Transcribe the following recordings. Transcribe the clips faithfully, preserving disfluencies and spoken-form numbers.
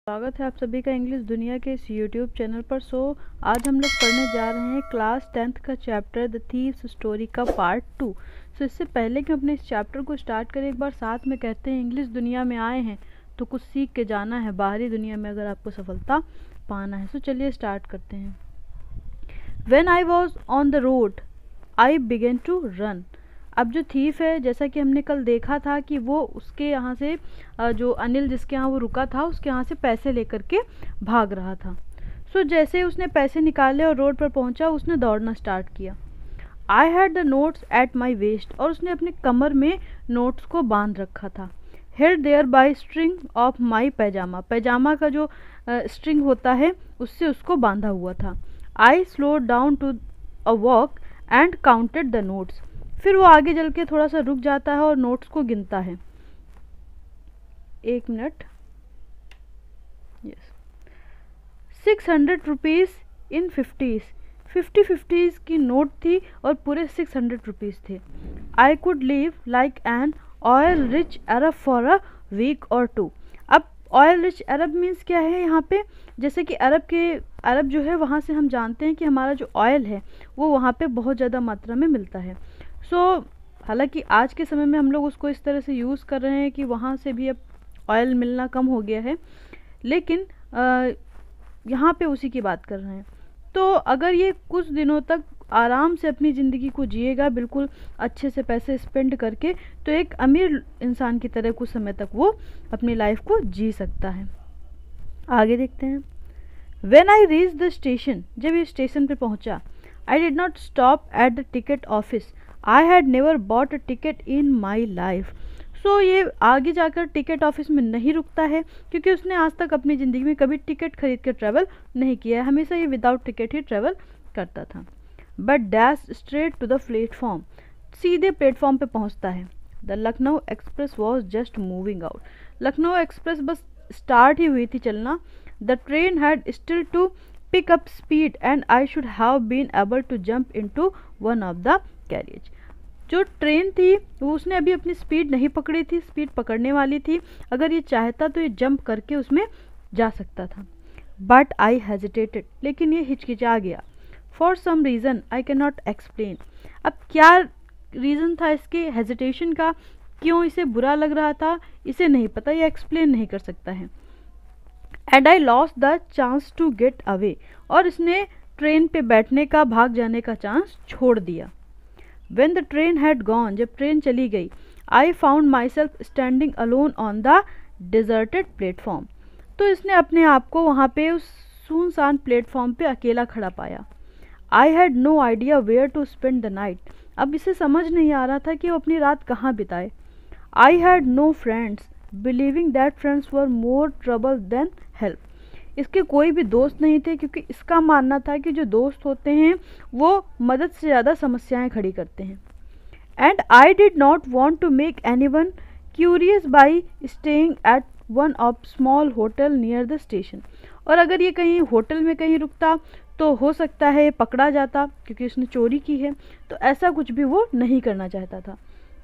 स्वागत है आप सभी का इंग्लिश दुनिया के इस यूट्यूब चैनल पर। सो आज हम लोग पढ़ने जा रहे हैं क्लास टेंथ का चैप्टर द थीव्स स्टोरी का पार्ट टू। सो इससे पहले कि अपने इस चैप्टर को स्टार्ट करें, एक बार साथ में कहते हैं इंग्लिश दुनिया में आए हैं तो कुछ सीख के जाना है, बाहरी दुनिया में अगर आपको सफलता पाना है। सो चलिए स्टार्ट करते हैं। When I was on the road I began to run. अब जो थीफ है, जैसा कि हमने कल देखा था कि वो उसके यहाँ से जो अनिल जिसके यहाँ वो रुका था उसके यहाँ से पैसे लेकर के भाग रहा था। सो जैसे ही उसने पैसे निकाले और रोड पर पहुँचा, उसने दौड़ना स्टार्ट किया। I had the notes at my waist, और उसने अपने कमर में नोट्स को बांध रखा था। Held there by string of my pyjama, पैजामा का जो स्ट्रिंग होता है उससे उसको बांधा हुआ था। I slow down to a walk and counted the notes. फिर वो आगे चल के थोड़ा सा रुक जाता है और नोट्स को गिनता है। एक minute. Yes, six hundred rupees in fifties, fifty fifties की नोट थी और पूरे सिक्स हंड्रेड रुपीज़ थे। I could live like an oil rich Arab for a week और टू। अब ऑयल रिच अरब मीन्स क्या है यहाँ पे? जैसे कि अरब के अरब जो है वहाँ से हम जानते हैं कि हमारा जो ऑयल है वो वहाँ पे बहुत ज़्यादा मात्रा में मिलता है। सो so, हालांकि आज के समय में हम लोग उसको इस तरह से यूज़ कर रहे हैं कि वहाँ से भी अब ऑयल मिलना कम हो गया है, लेकिन यहाँ पे उसी की बात कर रहे हैं। तो अगर ये कुछ दिनों तक आराम से अपनी ज़िंदगी को जिएगा, बिल्कुल अच्छे से पैसे स्पेंड करके, तो एक अमीर इंसान की तरह कुछ समय तक वो अपनी लाइफ को जी सकता है। आगे देखते हैं। When I reach the station, जब ये स्टेशन पे पहुँचा, I did not stop at the ticket office, I had never bought a ticket in my life. So ये आगे जाकर टिकट ऑफिस में नहीं रुकता है क्योंकि उसने आज तक अपनी ज़िंदगी में कभी टिकट खरीद कर ट्रैवल नहीं किया है, हमेशा ये विदाउट टिकट ही ट्रैवल करता था। But dash straight to the platform, सीधे प्लेटफॉर्म पे पहुंचता है। The Lucknow express was just moving out, Lucknow express बस स्टार्ट ही हुई थी चलना। The train had still to pick up speed and I should have been able to jump into one of the carriage. जो ट्रेन थी वो उसने अभी अपनी स्पीड नहीं पकड़ी थी, स्पीड पकड़ने वाली थी। अगर ये चाहता तो ये जंप करके उसमें जा सकता था। बट आई हेजिटेटेड, लेकिन ये हिचकिचा गया। For some reason I can not explain. अब क्या रीज़न था इसके हेजिटेशन का, क्यों इसे बुरा लग रहा था, इसे नहीं पता, ये एक्सप्लेन नहीं कर सकता है। And I lost the chance to get away, और इसने ट्रेन पे बैठने का, भाग जाने का चांस छोड़ दिया। When the train had gone, जब ट्रेन चली गई, I found myself standing alone on the deserted platform। तो इसने अपने आप को वहाँ पे उस सुनसान प्लेटफॉर्म पे अकेला खड़ा पाया। I had no idea where to spend the night। अब इसे समझ नहीं आ रहा था कि वो अपनी रात कहाँ बिताए। I had no friends, believing that friends were more trouble than help। इसके कोई भी दोस्त नहीं थे क्योंकि इसका मानना था कि जो दोस्त होते हैं वो मदद से ज़्यादा समस्याएं खड़ी करते हैं। And I did not want to make any one curious by staying at one of small hotel near the station. और अगर ये कहीं होटल में कहीं रुकता तो हो सकता है पकड़ा जाता क्योंकि उसने चोरी की है, तो ऐसा कुछ भी वो नहीं करना चाहता था।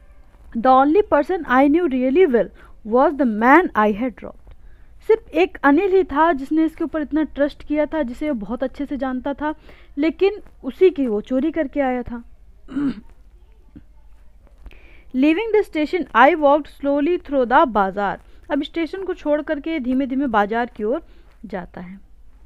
The only person I knew really well was the man I had dropped. सिर्फ एक अनिल ही था जिसने इसके ऊपर इतना ट्रस्ट किया था, जिसे वो बहुत अच्छे से जानता था, लेकिन उसी की वो चोरी करके आया था। Leaving the station I walked slowly through the bazaar. अब स्टेशन को छोड़ करके धीमे धीमे बाजार की ओर जाता है।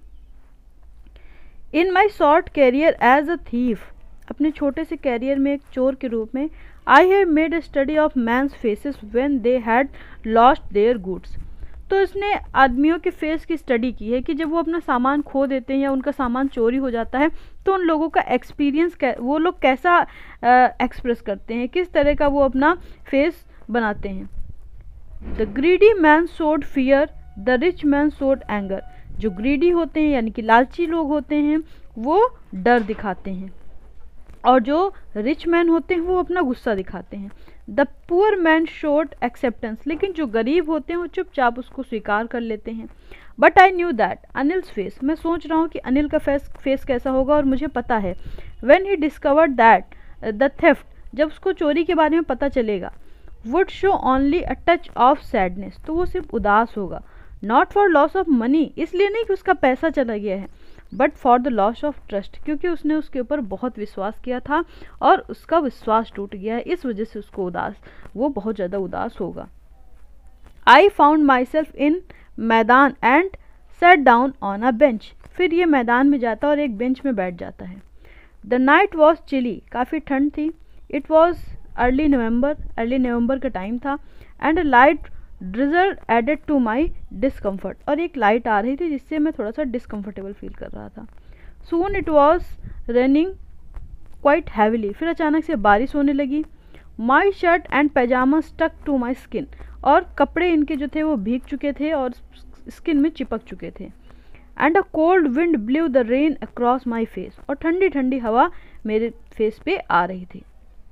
In my short career as a thief, अपने छोटे से कैरियर में एक चोर के रूप में, I have made a study of men's faces when they had lost their goods. तो इसने आदमियों के फेस की स्टडी की है कि जब वो अपना सामान खो देते हैं या उनका सामान चोरी हो जाता है तो उन लोगों का एक्सपीरियंस, वो लोग कैसा एक्सप्रेस करते हैं, किस तरह का वो अपना फेस बनाते हैं। The greedy man showed fear, the rich man showed anger. जो ग्रीडी होते हैं यानी कि लालची लोग होते हैं वो डर दिखाते हैं, और जो रिच मैन होते हैं वो अपना गुस्सा दिखाते हैं। The poor man showed acceptance, लेकिन जो गरीब होते हैं वो चुपचाप उसको स्वीकार कर लेते हैं। But I knew that Anil's face, मैं सोच रहा हूँ कि अनिल का फेस फेस कैसा होगा, और मुझे पता है। When he discovered that the theft, जब उसको चोरी के बारे में पता चलेगा, would show only a touch of sadness, तो वो सिर्फ उदास होगा, not for loss of money, इसलिए नहीं कि उसका पैसा चला गया है, but for the loss of trust, क्योंकि उसने उसके ऊपर बहुत विश्वास किया था और उसका विश्वास टूट गया है, इस वजह से उसको उदास, वो बहुत ज़्यादा उदास होगा। I found my self in maidan and sat down on a bench, फिर ये मैदान में जाता और एक बेंच में बैठ जाता है। द नाइट वॉज चिली, काफ़ी ठंड थी। It was early November, early November का टाइम था। And a light drizzle added to my discomfort, और एक लाइट आ रही थी जिससे मैं थोड़ा सा डिसकम्फर्टेबल फील कर रहा था। Soon it was raining quite heavily, फिर अचानक से बारिश होने लगी। My shirt and pyjama stuck to my skin, और कपड़े इनके जो थे वो भीग चुके थे और स्किन में चिपक चुके थे। And a cold wind blew the rain across my face, और ठंडी ठंडी हवा मेरे फेस पे आ रही थी।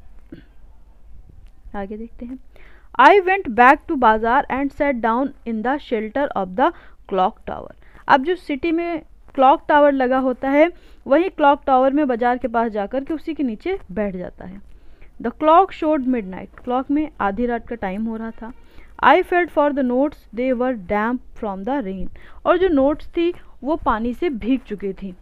आगे देखते हैं। I went back to bazaar and sat down in the shelter of the clock tower, अब जो सिटी में क्लॉक टावर लगा होता है वही क्लॉक टावर में बाजार के पास जाकर के उसी के नीचे बैठ जाता है। The clock showed midnight, clock में आधी रात का टाइम हो रहा था। I felt for the notes, they were damp from the rain, और जो नोट्स थी वो पानी से भीग चुकी थी।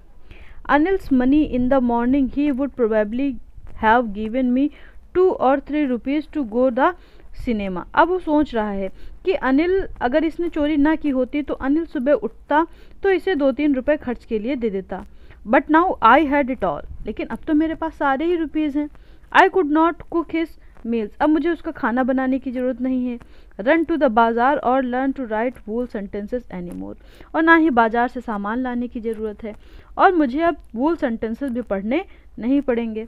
Anil's money in the morning, he would probably have given me two और three rupees to go the cinema. अब वो सोच रहा है कि अनिल, अगर इसने चोरी ना की होती तो अनिल सुबह उठता तो इसे दो तीन रुपए खर्च के लिए दे देता। But now I had it all, लेकिन अब तो मेरे पास सारे ही रुपीज़ हैं। I could not cook his meals, अब मुझे उसका खाना बनाने की ज़रूरत नहीं है। रन टू द बाज़ार और learn to write whole sentences any more, और ना ही बाज़ार से सामान लाने की ज़रूरत है और मुझे अब वूल सेंटेंसेस भी पढ़ने नहीं पड़ेंगे।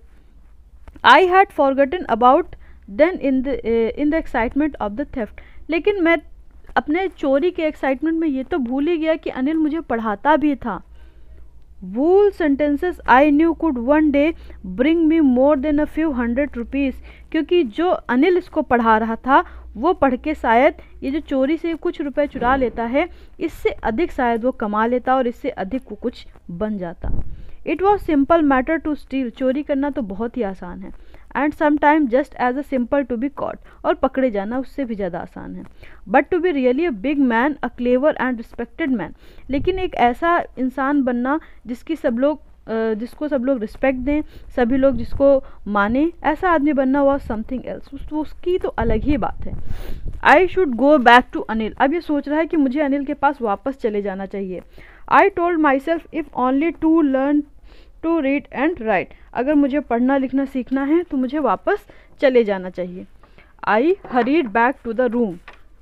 I had forgotten about them in the in the excitement of the theft, लेकिन मैं अपने चोरी के एक्साइटमेंट में ये तो भूल ही गया कि अनिल मुझे पढ़ाता भी था। Whole sentences I knew could one day bring me more than a few hundred rupees, क्योंकि जो अनिल इसको पढ़ा रहा था वो पढ़ के शायद ये जो चोरी से कुछ रुपए चुरा लेता है इससे अधिक शायद वो कमा लेता और इससे अधिक वो कुछ बन जाता। It was simple matter to steal, चोरी करना तो बहुत ही आसान है। And sometime just as a simple to be caught, और पकड़े जाना उससे भी ज़्यादा आसान है। But to be really a big man, a clever and respected man, लेकिन एक ऐसा इंसान बनना जिसकी सब लोग जिसको सब लोग रिस्पेक्ट दें, सभी लोग जिसको माने, ऐसा आदमी बनना वॉज समथिंग एल्स, उस, उसकी तो अलग ही बात है। I should go back to Anil, अब ये सोच रहा है कि मुझे अनिल के पास वापस चले जाना चाहिए। I told myself if only to learn to read and write, अगर मुझे पढ़ना लिखना सीखना है तो मुझे वापस चले जाना चाहिए। I hurried back to the room,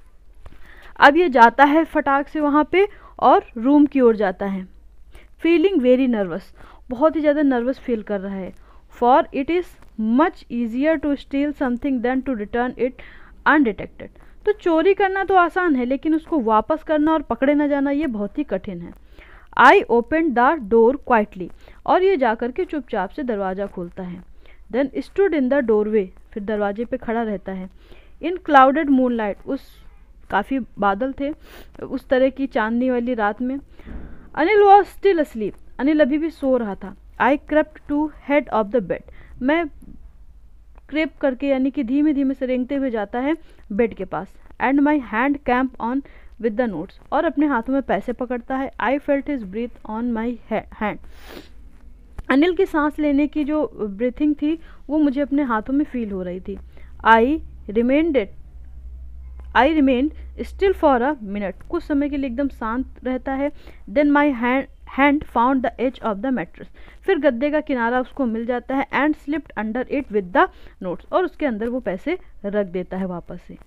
अब ये जाता है फटाक से वहाँ पे और रूम की ओर जाता है। फीलिंग वेरी नर्वस, बहुत ही ज़्यादा नर्वस फील कर रहा है। For it is much easier to steal something than to return it undetected, तो चोरी करना तो आसान है लेकिन उसको वापस करना और पकड़े न जाना ये बहुत ही कठिन है। I open the door quietly, और ये जाकर के चुपचाप से दरवाज़ा खोलता है। Then stood in the doorway, फिर दरवाजे पे खड़ा रहता है। इन क्लाउडेड मूनलाइट, उस काफ़ी बादल थे उस तरह की चांदनी वाली रात में। Anil was still asleep, Anil अभी भी सो रहा था। I crept to head of the bed, मैं क्रेप करके यानी कि धीमे धीमे से रेंगते हुए जाता है बेड के पास। And my hand came on with the notes, और अपने हाथों में पैसे पकड़ता है। I felt his breath on my hand, Anil की सांस लेने की जो ब्रीथिंग थी वो मुझे अपने हाथों में फील हो रही थी। I remained I remained still for a minute, कुछ समय के लिए एकदम शांत रहता है। Then my hand hand found the edge of the mattress, फिर गद्दे का किनारा उसको मिल जाता है। And slipped under it with the notes, और उसके अंदर वो पैसे रख देता है वापस से।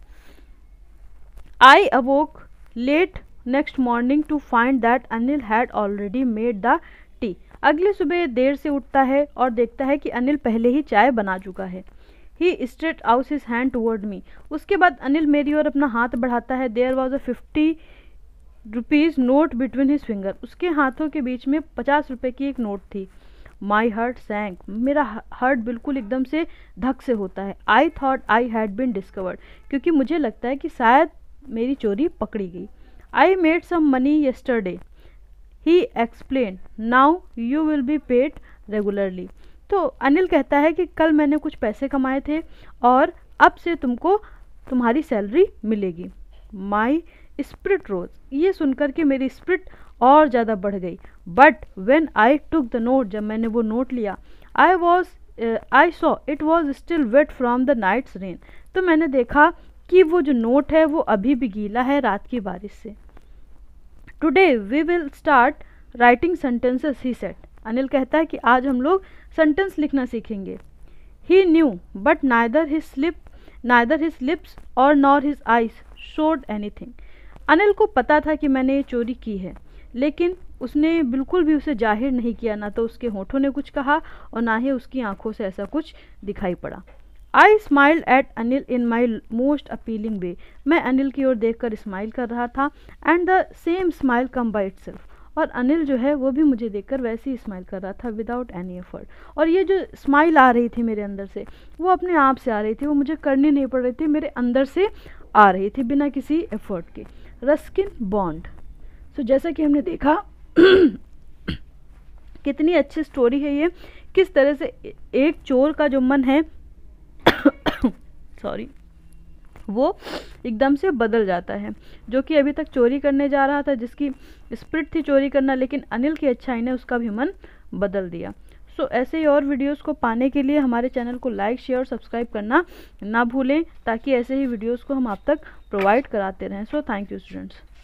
I awoke late next morning to find that Anil had already made the tea, अगली सुबह देर से उठता है और देखता है कि अनिल पहले ही चाय बना चुका है। He straight out his hand toward me, उसके बाद अनिल मेरी ओर अपना हाथ बढ़ाता है। There was a fifty rupees note between his finger, उसके हाथों के बीच में पचास रुपए की एक नोट थी। माई हार्ट सैंक, मेरा हार्ट बिल्कुल एकदम से धक से होता है। I thought I had been discovered, क्योंकि मुझे लगता है कि शायद मेरी चोरी पकड़ी गई। I made some money yesterday, he explain, now you will be paid regularly, तो अनिल कहता है कि कल मैंने कुछ पैसे कमाए थे और अब से तुमको तुम्हारी सैलरी मिलेगी। माई स्पिरिट रोज, ये सुनकर के मेरी स्पिरिट और ज़्यादा बढ़ गई। But when I took the note, जब मैंने वो नोट लिया, I was I saw it was still wet from the night's rain, तो मैंने देखा कि वो जो नोट है वो अभी भी गीला है रात की बारिश से। Today we will start writing sentences, he said, Anil कहता है कि आज हम लोग सेंटेंस लिखना सीखेंगे। He knew but neither his slip neither his lips और nor his eyes showed anything, Anil को पता था कि मैंने ये चोरी की है, लेकिन उसने बिल्कुल भी उसे जाहिर नहीं किया, ना तो उसके होठों ने कुछ कहा और ना ही उसकी आंखों से ऐसा कुछ दिखाई पड़ा। I smiled at Anil in my most appealing way, मैं अनिल की ओर देखकर स्माइल कर रहा था। And the same smile come by itself, और अनिल जो है वो भी मुझे देखकर वैसे ही स्माइल कर रहा था विदाउट एनी एफर्ट। और ये जो स्माइल आ रही थी मेरे अंदर से, वो अपने आप से आ रही थी, वो मुझे करनी नहीं पड़ रही थी, मेरे अंदर से आ रही थी बिना किसी एफर्ट के। रस्किन बॉन्ड, सो जैसा कि हमने देखा कितनी अच्छी स्टोरी है ये, किस तरह से एक चोर का जो मन है सॉरी वो एकदम से बदल जाता है, जो कि अभी तक चोरी करने जा रहा था, जिसकी स्पिरिट थी चोरी करना, लेकिन अनिल की अच्छाई ने उसका भी मन बदल दिया। सो so, ऐसे ही और वीडियोस को पाने के लिए हमारे चैनल को लाइक शेयर और सब्सक्राइब करना ना भूलें, ताकि ऐसे ही वीडियोस को हम आप तक प्रोवाइड कराते रहें। So thank you students.